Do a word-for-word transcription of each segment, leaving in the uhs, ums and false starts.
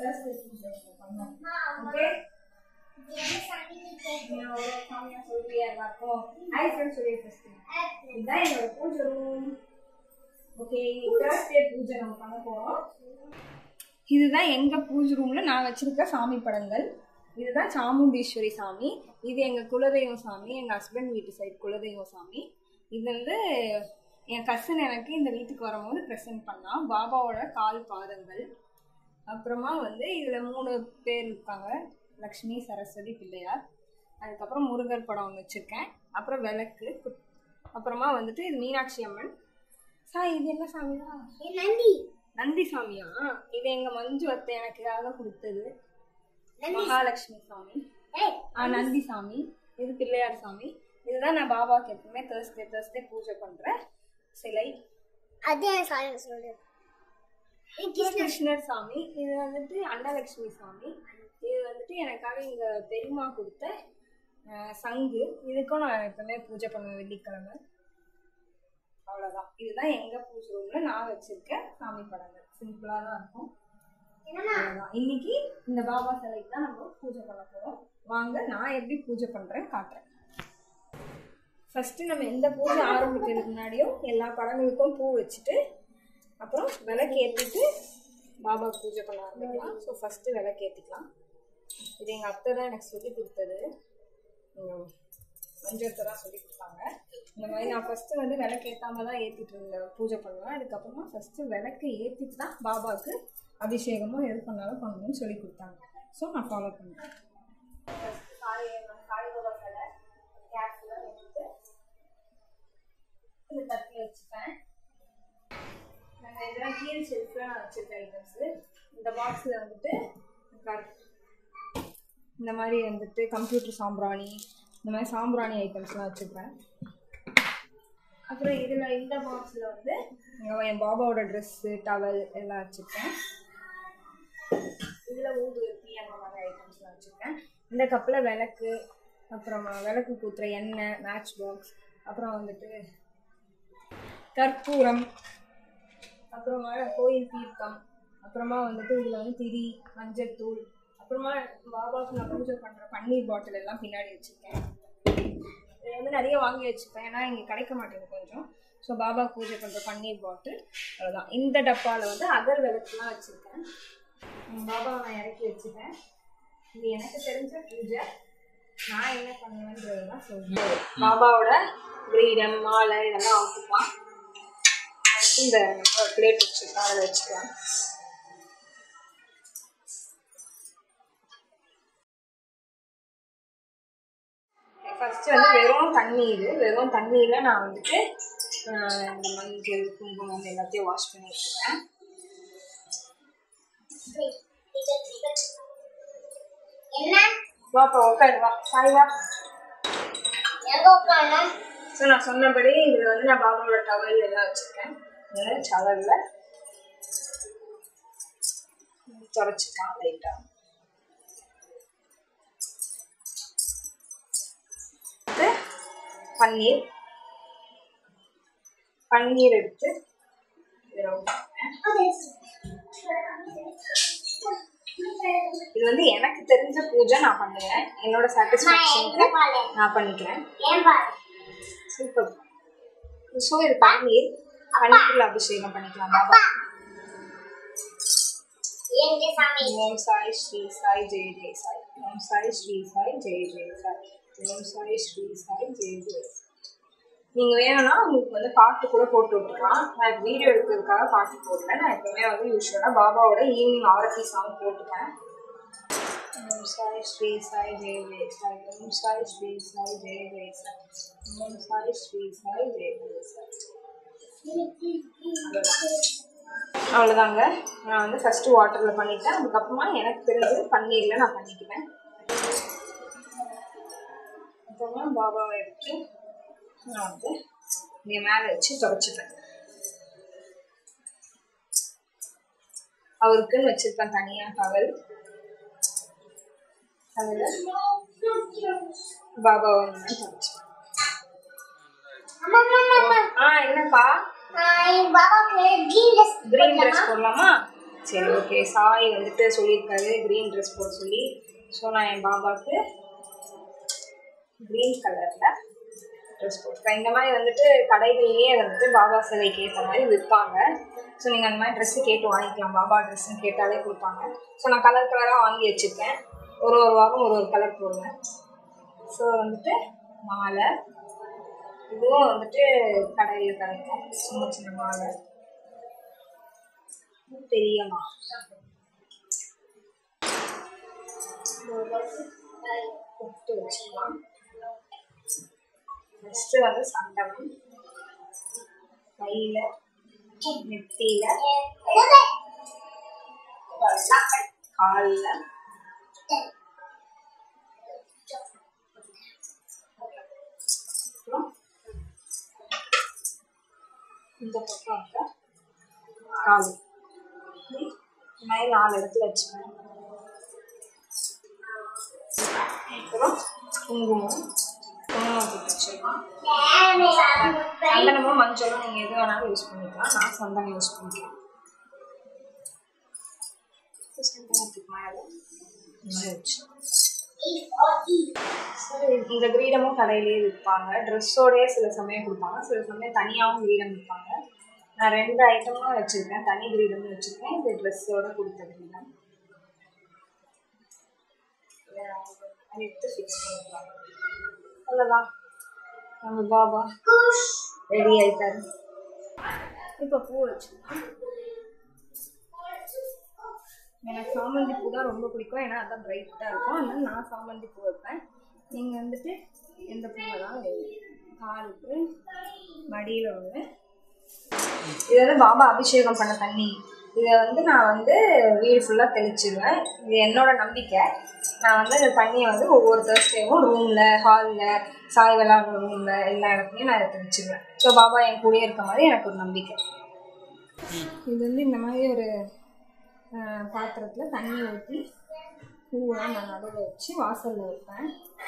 Thursday பூஜை பண்ணோம். Okay சாமியா சொல்றியா எல்லாருக்கும் ஹாய் ஃப்ரெண்ட்ஸ் சொல்லி ஃபர்ஸ்ட் இதான் என்னோட பூஜை ரூம். ஓகே Thursday பூஜை நம்ம பண்ண போறோம். இதுதான் எங்க பூஜை ரூம்ல நான் வச்சிருக்க சாமி படங்கள். இதுதான் சாமுண்டீஸ்வரி சாமி. இது எங்க குலதெய்வம் சாமி, எங்க ஹஸ்பண்ட் வீட்டு சைடு குலதெய்வம் சாமி. இது வந்து என் கசின் எனக்கு இந்த வீட்டுக்கு வரும்போது ப்ரெசென்ட் பண்ணா. பாபாவோட கால் பாதங்கள். அப்புறமா வந்து இதுல மூணு பேர் இருக்காங்க, லக்ஷ்மி, சரஸ்வதி, பிள்ளையார். அதுக்கப்புறம் முருகர் படம் ஒன்று வச்சிருக்கேன். அப்புறம் விளக்கு. அப்புறமா வந்துட்டு இது மீனாட்சி அம்மன். சாய் இது என்ன சாமியா? நந்தி. நந்தி சாமியா? இது எங்க மஞ்சு அத்தை எனக்காக கொடுத்தது. மகாலட்சுமி சாமி. ஆ நந்தி சாமி. இது பிள்ளையார் சாமி. இதுதான் நான் பாபாக்கு எப்பவுமே தேர்ஸ்டே தேர்ஸ்டே பூஜை பண்ற சிலை. அதே சாமி சொல்லு. கிருஷ்ணர் சாமி. இது வந்துட்டு அன்னலட்சுமி சாமி. இது வந்துட்டு எனக்காக இங்க பெரியமா கொடுத்த சங்கு. இதுக்கும் நான் எப்பவுமே பூஜை பண்ணுவேன் வெள்ளிக்கிழமை. அவ்வளவுதான். இதுதான் எங்க பூஜை ரூம்ல நான் வச்சிருக்க சாமி படங்கள். சிம்பிளா தான் இருக்கும். இன்னைக்கு இந்த பாபா சிலைக்கு தான் நம்ம பூஜை பண்ண போறோம். வாங்க நான் எப்படி பூஜை பண்றேன் காட்டுறேன். ஃபர்ஸ்ட் நம்ம எந்த பூஜை ஆரம்பிக்கிறதுக்கு முன்னாடியும் எல்லா படங்களுக்கும் பூ வச்சுட்டு அப்புறம் விளக்கு ஏற்றிட்டு பாபா பூஜை பண்ண ஆரம்பிக்கலாம். ஸோ ஃபர்ஸ்ட் விளக்கு ஏற்றிக்கலாம். இது எங்கள் அத்தை தான் எனக்கு சொல்லி கொடுத்தது. மஞ்சத்தை தான் சொல்லி கொடுத்தாங்க. இந்த மாதிரி நான் ஃபர்ஸ்ட் வந்து விளக்கு ஏற்றாம தான் ஏற்றிட்டு இருந்தேன் பூஜை பண்ணுவேன். அதுக்கப்புறமா ஃபர்ஸ்ட் விளக்கு ஏற்றிட்டு தான் பாபாவுக்கு அபிஷேகமும் எது பண்ணாலும் பண்ணணும்னு சொல்லி கொடுத்தாங்க. ஸோ நான் ஃபாலோ பண்ணுறேன். ஃபர்ஸ்ட் சாய் சாய் பாபா சிலை கேஸில் எடுத்து இந்த தட்டில் வச்சுப்பேன். நாங்கள் இதெல்லாம் கீழ் ஷெல்ஃபில் நான் வச்சுருக்க ஐட்டம்ஸு. இந்த பாக்ஸில் வந்துட்டு இந்த மாதிரி வந்துட்டு கம்ப்யூட்டர் சாம்பிராணி, இந்த மாதிரி சாம்பிராணி ஐட்டம்ஸ்லாம் வச்சுருப்பேன். அப்புறம் இதில் இந்த பாக்ஸில் வந்து என் பாபாவோட ட்ரெஸ்ஸு, டவல் எல்லாம் வச்சுருக்கேன். இதில் ஊதுவத்தி அந்த மாதிரி ஐட்டம்ஸ்லாம் வச்சுருக்கேன். இந்த கப்பில் விளக்கு, அப்புறமா விளக்கு கூத்துற எண்ணெய், மேட்ச் பாக்ஸ், அப்புறம் வந்துட்டு கற்பூரம், அப்புறமா கோயில் தீர்த்தம், அப்புறமா வந்துட்டு இதில் வந்து திரி, மஞ்சள் தூள், அப்புறமா பாபாவுக்கு நான் பூஜை பண்ணுற பன்னீர் பாட்டில் எல்லாம் பின்னாடி வச்சுருக்கேன். இதை வந்து நிறைய வாங்கி வச்சுப்பேன், ஏன்னா இங்கே கிடைக்க மாட்டேங்குது கொஞ்சம். ஸோ பாபா பூஜை பண்ணுற பன்னீர் பாட்டில் அவ்வளோதான். இந்த டப்பாவில் வந்து அகர் விளக்குலாம் வச்சுருக்கேன். பாபாவை நான் இறக்கி வச்சுட்டேன். இது எனக்கு தெரிஞ்ச பூஜை. நான் என்ன பண்ணுவேன்றதுதான் சொல்றேன். பாபாவோட கிரீடம், மாலை இதெல்லாம் அவுத்துக்கலாம். இந்த பிளேட் வச்சுருக்கேன், அதை வச்சுக்கலாம். ஃபர்ஸ்ட் வந்து வெறும் தண்ணீர் வெறும் தண்ணீரில் நான் வந்துட்டு இந்த மஞ்சள், குங்குமம் எல்லாத்தையும் வாஷ் பண்ணி வச்சுருக்கேன். வாப்பா உட்காரு, வா சாய் வா. ஸோ நான் சொன்னபடி இதில் வந்து நான் பாபாவோட டவல் எல்லாம் வச்சுருக்கேன். இதில் டவலில் துடைச்சிக்கலாம் லைட்டாக. பன்னீர் பன்னீர் எடுத்து இது வந்து எனக்கு தெரிஞ்ச பூஜை நான் பண்ணுவேன். என்னோட சாட்டிஸ்ஃபேக்ஷனுக்கு நான் பண்ணிக்கிறேன். சூப்பர். ஸோ இது பன்னீர் பன்னீர்ல அபிஷேகம் பண்ணிக்கலாம் பாபா. ஓம் சாய் ஸ்ரீ சாய் ஜெய ஜெய சாய். ஓம் சாய் ஸ்ரீ சாய் ஜெய ஜெய சாய். ஓம் சாய் ஸ்ரீ சாய் ஜெய ஜெய. நீங்கள் வேணும்னா உங்களுக்கு வந்து பாட்டு கூட போட்டு விட்டுக்கலாம். நான் வீடியோ எடுக்கிறதுக்காக பாட்டு போடல. நான் எப்பவுமே வந்து யூஸ்வலாக பாபாவோட ஈவினிங் ஆரத்தி சாங் போட்டுப்பேன். ஓம் சாய் ஸ்ரீ சாய் ஜெய ஜெய சாய். ஓம் சாய் ஸ்ரீ சாய் ஜெய ஜெய சாய். ஓம் சாய் ஸ்ரீ சாய் ஜெய ஜெய சாய். அவ்வளோதாங்க. நான் வந்து ஃபஸ்ட்டு வாட்டரில் பண்ணிட்டேன். அதுக்கப்புறமா எனக்கு தெரிஞ்சது பன்னீரில் நான் பண்ணிக்குவேன். அப்புறமா பாபாவை எடுத்து நான் வந்து இங்கே மேலே வச்சு துடைச்சிப்பேன். அவருக்குன்னு வச்சிருப்பேன் தனியாக டவல். அதில் பாபாவை நான் துடைச்சிப்பேன். ஆ என்னப்பா? கிரீன் ட்ரெஸ் போடலாமா? சரி ஓகே. சாய் வந்துட்டு சொல்லியிருக்காரு க்ரீன் ட்ரெஸ் போட சொல்லி. ஸோ நான் என் பாபாவுக்கு க்ரீன் கலரில் ட்ரெஸ் போட்டுருக்கேன். இந்த மாதிரி வந்துட்டு கடைகள்லேயே வந்துட்டு பாபா சிலைக்கு ஏற்ற மாதிரி விற்பாங்க. ஸோ நீங்கள் அந்த மாதிரி ட்ரெஸ்ஸு கேட்டு வாங்கிக்கலாம். பாபா ட்ரெஸ்ஸுன்னு கேட்டாலே கொடுப்பாங்க. ஸோ நான் கலர் கலராக வாங்கி வச்சுருக்கேன். ஒரு ஒரு வாரம் ஒரு ஒரு கலர் போடுவேன். ஸோ வந்துட்டு மாலை இதுவும் வந்துட்டு கடையில் கிடைக்கும். சின்ன சின்ன மாலை, பெரிய மாலை கொடுத்து வச்சுக்கலாம். ஃபஸ்ட்டு வந்து சந்தனம் கையில், நெத்தியில், காலில், அப்புறம் இந்த பக்கம் வந்து கால், இந்த மாதிரி நாலு இடத்துல வச்சுக்கேன். அப்புறம் குங்குமம் குங்குமம் போட்டு வச்சுக்கலாம். சந்தனமும் மஞ்சளும் நீங்கள் எது வேணாலும் யூஸ் பண்ணிக்கலாம். நான் சந்தனம் யூஸ் பண்ணிக்கலாம். சந்தனத்துக்கு மேலே இந்த மாதிரி வச்சு சரி. இந்த கிரீடமும் கடையிலேயே விற்பாங்க. ட்ரெஸ்ஸோடையே சில சமயம் கொடுப்பாங்க, சில சமயம் தனியாகவும் கிரீடம் விற்பாங்க. நான் ரெண்டு ஐட்டமும் வச்சுருக்கேன். தனி கிரீடமும் வச்சுருக்கேன். இந்த ட்ரெஸ்ஸோடு கொடுத்த கிரீடம் எடுத்து ஃபிக்ஸ் பண்ணிக்கலாம். அவ்வளோதான், நம்ம பாபா ரெடி ஆகிட்டாரு. இப்போ பூ வச்சுக்கலாம். எனக்கு சாமந்தி பூ தான் ரொம்ப பிடிக்கும். ஏன்னா அதான் பிரைட்டாக இருக்கும். அதனால நான் சாமந்தி பூ வைப்பேன். நீங்கள் வந்துட்டு எந்த பூவை தான் காலுக்கு மடியில் ஒன்று. இது வந்து பாபா அபிஷேகம் பண்ண தண்ணி. இதை வந்து நான் வந்து வீடு ஃபுல்லாக தெளிச்சிடுவேன். இது என்னோட நம்பிக்கை. நான் வந்து இந்த தண்ணியை வந்து ஒவ்வொரு தேர்ஸ்டேவும் ரூமில், ஹாலில், சாய் விளையாடுற ரூமில் எல்லா இடத்துலையும் நான் இதை தெளிச்சிடுவேன். ஸோ பாபா என் கூடயே இருக்க மாதிரி எனக்கு ஒரு நம்பிக்கை. இது வந்து இந்த மாதிரி ஒரு பாத்திரத்தில் தண்ணி ஊற்றி பூவெல்லாம் நான் நடுவில் வச்சு வாசலில் வைப்பேன்.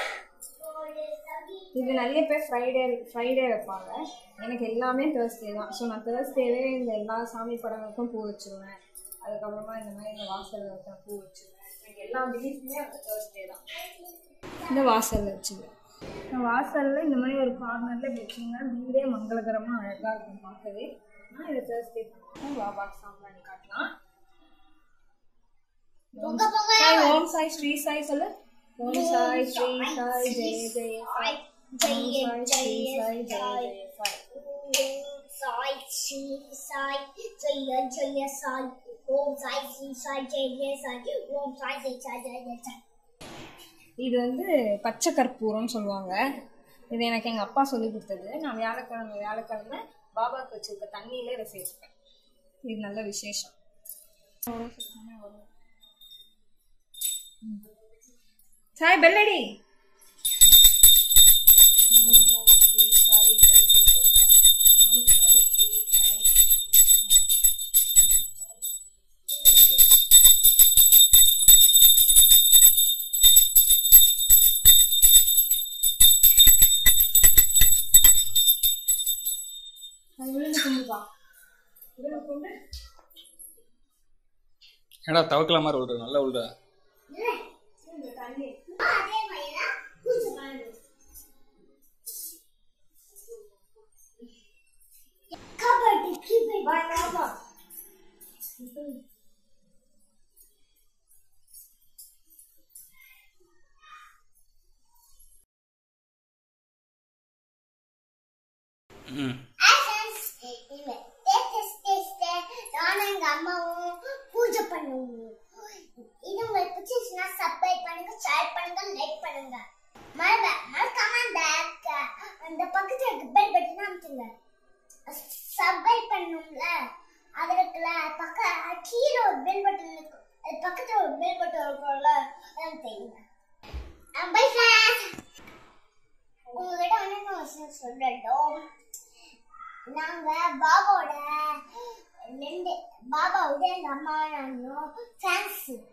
இது நிறைய பேர் ஃப்ரைடே ஃப்ரைடே வைப்பாங்க. எனக்கு எல்லாமே தேர்ஸ்டே தான். ஸோ நான் தேர்ஸ்டேவே இந்த எல்லா சாமி படங்களுக்கும் பூ வச்சுருவேன். அதுக்கப்புறமா இந்த மாதிரி இந்த வாசலில் வைக்க பூ வச்சுருவேன். எனக்கு எல்லா பிலீஃப்மே வந்து தேர்ஸ்டே தான். இந்த வாசலில் வச்சுருவேன். நான் வாசலில் இந்த மாதிரி ஒரு கார்னரில் வச்சிங்கன்னா வீடே மங்களகரமாக அழகாக இருக்கும் பார்க்கவே. நான் இதை தேர்ஸ்டே பண்ணுவேன். பாபாக்கு சாம்பிராணி காட்டலாம். ஓம் சாய் ஸ்ரீ சாய் சொல்லு. ஓம் சாய் ஸ்ரீ சாய் ஜெய ஜெய சாய். ஜெய ஜெய சாய் ஜெய ஜெய சாய். ஓம் சாய் ஸ்ரீ சாய் ஜெய ஜெய சாய். ஓம் சாய் ஸ்ரீ சாய் ஜெய ஜெய சாய். ஓம் சாய் ஸ்ரீ சாய் ஜெய ஜெய சாய். இது வந்து பச்சை கற்பூரம்னு சொல்லுவாங்க. இது எனக்கு எங்கள் அப்பா சொல்லி கொடுத்தது. நான் வியாழக்கிழமை வியாழக்கிழமை பாபாவுக்கு வச்சுருக்க தண்ணியில் இதை சேர்த்துப்பேன். இது நல்ல விசேஷம். சாய் பெல்லடி. ஏடா தவக்கல மாதிரி விடுற, நல்லா விடுற. பூஜை பண்ணுவோம். இது உங்களுக்கு பிடிச்சிருச்சுன்னா சப்ஸ்கிரைப் பண்ணுங்க, ஷேர் பண்ணுங்க, லைக் பண்ணுங்க. மறக்காம அந்த பக்கத்துல இருக்க பெல் பட்டனை அமுத்துங்க. சப்ஸ்கிரைப் பண்ணணும்ல, அதுல இருக்கல பக்க கீழே ஒரு பெல் பட்டன் இருக்கு, அது பக்கத்துல ஒரு பெல் பட்டன் இருக்கும்ல, அதான் தெரியுங்க. Bye friends. உங்ககிட்ட வந்து நான் சொல்லட்டும். நாங்க பாபாவோட ரெண்டு பாபாவோட எங்க அம்மா நானும் ஃபேன்ஸ்